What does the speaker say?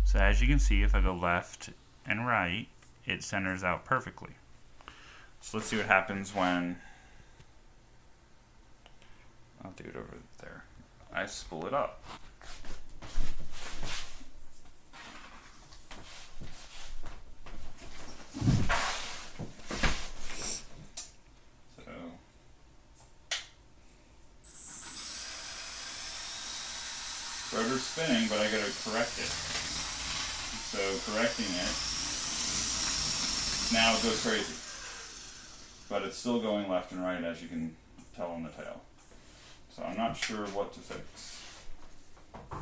So as you can see, if I go left and right, it centers out perfectly. So let's see what happens when, I'll do it over there, I spool it up. So rudder's spinning, but I gotta correct it. So correcting it, now it goes crazy. But it's still going left and right, as you can tell on the tail. So I'm not sure what to fix.